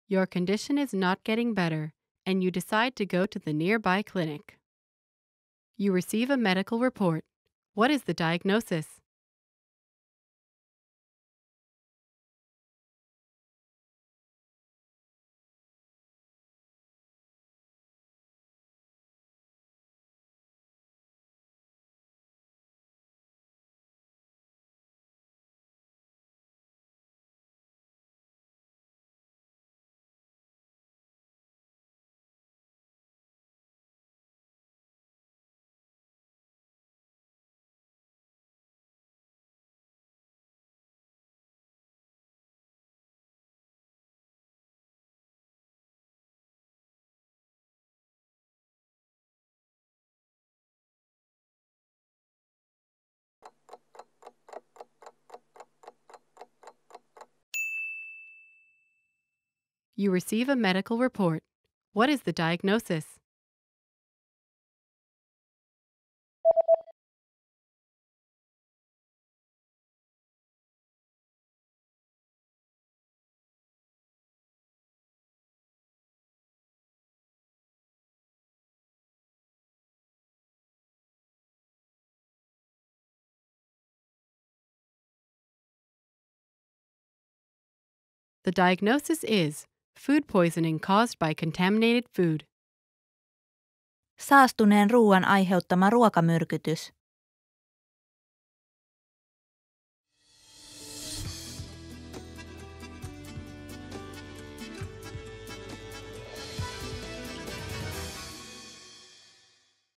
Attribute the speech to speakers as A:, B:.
A: Your condition is not getting better, and you decide to go to the nearby clinic. You receive a medical report. What is the diagnosis? You receive a medical report. What is the diagnosis? The diagnosis is food poisoning caused by contaminated food.
B: Saastuneen ruoan aiheuttama ruokamyrkytys.